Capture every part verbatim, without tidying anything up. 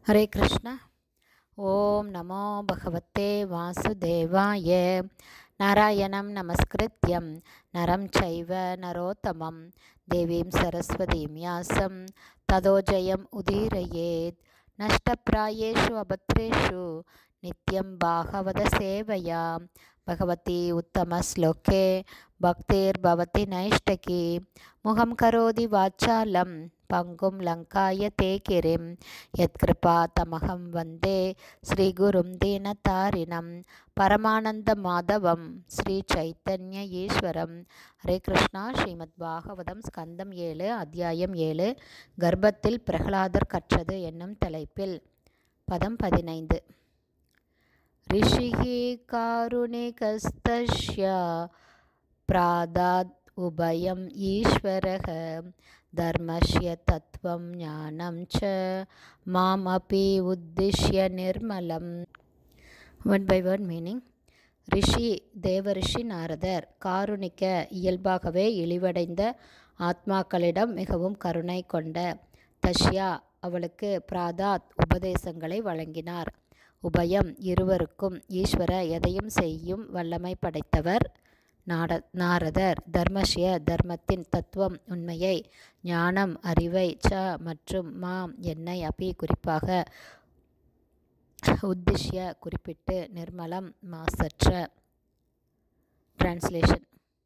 ஹரே கிருஷ்ணா. ஓம் நமோ பகவத்தே வாசுதேவாய. நாராயணம் நமஸ்கிருத்யம் நரம் சைவ நரோத்தமம் தேவீம் சரஸ்வதீம் யாசம் ததோ ஜெயம் உதீரயேத். நஷ்டப்ராயேஷு அபத்ரேஷு நித்யம் பாகவத சேவையா பகவதி உத்தம ஸ்லோகே பக்தேர் பவதி நைஷ்டகி. முகம் கரோதி வாச்சாலம் பங்கும் லங்காய தே கிரிம் யத்கிருபா தமகம் வந்தே ஸ்ரீகுரும் தீனதாரிணம் பரமானந்த மாதவம் ஸ்ரீ சைத்தன்ய ஈஸ்வரம். ஹரே கிருஷ்ணா. ஸ்ரீமத் பாகவதம் ஸ்கந்தம் ஏழு அத்தியாயம் ஏழு கர்ப்பத்தில் பிரகலாதர் கற்றது என்னும் தலைப்பில் பதம் பதினைந்து. ரிஷிஹி காருணிகஸ்தஸ்ய பிராதாத் உபயம் ஈஸ்வரஹ தர்மஸ்ய தத்வம் ஞானம் ச மாம் அபி உத்திஷ்ய நிர்மலம். One by one meaning. ரிஷி தேவரிஷி நாரதர் காருணிக்க இயல்பாகவே இழிவடைந்த ஆத்மாக்களிடம் மிகவும் கருணை கொண்ட தஷ்யா அவளுக்கு பிராதாத் உபதேசங்களை வழங்கினார். உபயம் இருவருக்கும் ஈஸ்வர எதையும் செய்யும் வல்லமை படைத்தவர் நாட நாரதர் தர்மஸ்ய தர்மத்தின் தத்துவம் உண்மையை, ஞானம் அறிவை, ச மற்றும் மாம் என்னை அபி குறிப்பாக, உத்திஷ்ய குறிப்பிட்டு, நிர்மலம் மாசற்ற. டிரான்ஸ்லேஷன்.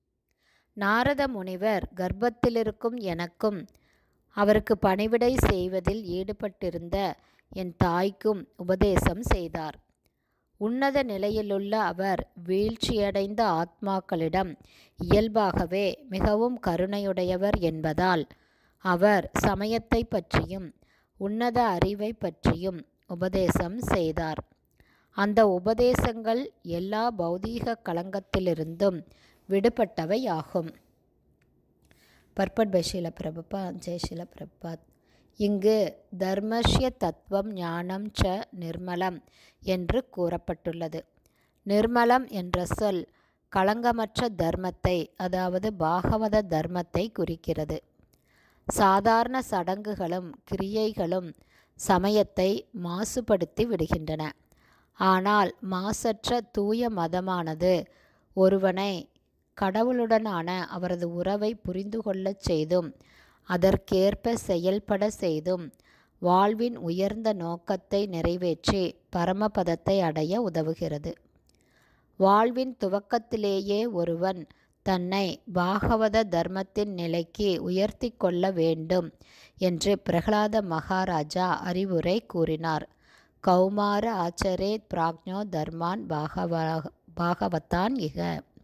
நாரத முனிவர் கர்ப்பத்திலிருக்கும் எனக்கும் அவருக்கு பணிவிடை செய்வதில் ஈடுபட்டிருந்த என் தாய்க்கும் உபதேசம் செய்தார். உன்னத நிலையிலுள்ள அவர் வீழ்ச்சியடைந்த ஆத்மாக்களிடம் இயல்பாகவே மிகவும் கருணையுடையவர் என்பதால் அவர் சமயத்தை பற்றியும் உன்னத அறிவை பற்றியும் உபதேசம் செய்தார். அந்த உபதேசங்கள் எல்லா பௌதீக களங்கத்திலிருந்தும் விடுபட்டவை ஆகும். Purport by Shrila Prabhupada. ஜெய் ஷீல பிரபுபாத். இங்கு தர்மஸ்ய தத்துவம் ஞானம் ச நிர்மலம் என்று கூறப்பட்டுள்ளது. நிர்மலம் என்ற சொல் களங்கமற்ற தர்மத்தை, அதாவது பாகவத தர்மத்தை குறிக்கிறது. சாதாரண சடங்குகளும் கிரியைகளும் சமயத்தை மாசுபடுத்தி விடுகின்றன. ஆனால் மாசற்ற தூய மதமானது ஒருவனை கடவுளுடனான அவரது உறவை புரிந்து கொள்ளச் செய்தும் அதற்கேற்ப செயல்பட செய்தும் வாழ்வின் உயர்ந்த நோக்கத்தை நிறைவேற்றி பரமபதத்தை அடைய உதவுகிறது. வாழ்வின் துவக்கத்திலேயே ஒருவன் தன்னை பாகவத தர்மத்தின் நிலைக்கு உயர்த்தி கொள்ள வேண்டும் என்று பிரகலாத மகாராஜா அறிவுரை கூறினார். கௌமார ஆச்சரேத் பிராக்ஞோ தர்மான் பாகவ பாகவத்தான் இக.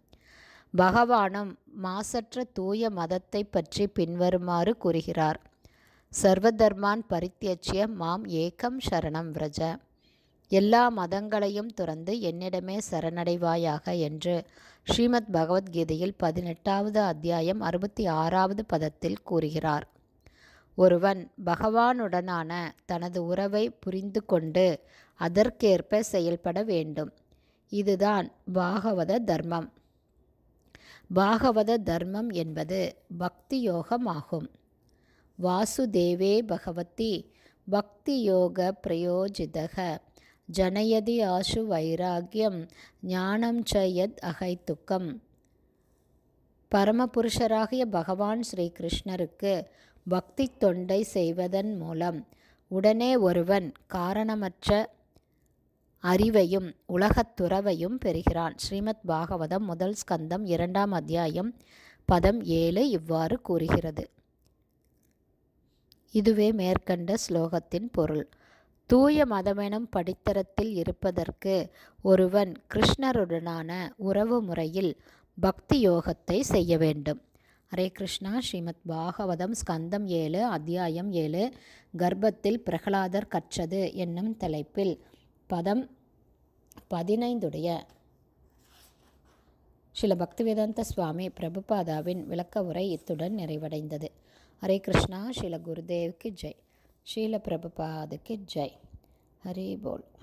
பகவானும் மாசற்ற தூய மதத்தை பற்றி பின்வருமாறு கூறுகிறார். சர்வதர்மான் பரித்யஜ்ய மாம் ஏகம் சரணம் விரஜ. எல்லா மதங்களையும் துறந்து என்னிடமே சரணடைவாயாக என்று ஸ்ரீமத் பகவத்கீதையில் பதினெட்டாவது அத்தியாயம் அறுபத்தி ஆறாவது பதத்தில் கூறுகிறார். ஒருவன் பகவானுடனான தனது உறவை புரிந்து கொண்டு அதற்கேற்ப செயல்பட வேண்டும். இதுதான் பாகவத தர்மம். பாகவத தர்மம் என்பது பக்தி யோகமாகும். வாசுதேவே பகவதி பக்தி யோக பிரயோஜிதக ஜனயதி ஆசு வைராகியம் ஞானம் ச யத் அகைத்துக்கம். பரமபுருஷராகிய பகவான் ஸ்ரீ கிருஷ்ணருக்கு பக்தி தொண்டை செய்வதன் மூலம் உடனே ஒருவன் காரணமற்ற அறிவையும் உலகத்துறவையும் பெறுகிறான். ஸ்ரீமத் பாகவதம் முதல் ஸ்கந்தம் இரண்டாம் அத்தியாயம் பதம் ஏழு இவ்வாறு கூறுகிறது. இதுவே மேற்கண்ட ஸ்லோகத்தின் பொருள். தூய மதமெனும் படித்தரத்தில் இருப்பதற்கு ஒருவன் கிருஷ்ணருடனான உறவு முறையில் பக்தி யோகத்தை செய்ய வேண்டும். ஹரே கிருஷ்ணா. ஸ்ரீமத் பாகவதம் ஸ்கந்தம் ஏழு அத்தியாயம் ஏழு கர்ப்பத்தில் பிரகலாதர் கற்றது என்னும் தலைப்பில் பதம் பதினைந்துடைய ஸ்ரீல பக்திவேதாந்த சுவாமி பிரபுபாதாவின் விளக்க உரை இத்துடன் நிறைவடைந்தது. ஹரே கிருஷ்ணா. ஸ்ரீல குருதேவ்க்கு ஜெய். ஸ்ரீல பிரபுபாதுக்கு ஜெய். ஹரி போல்.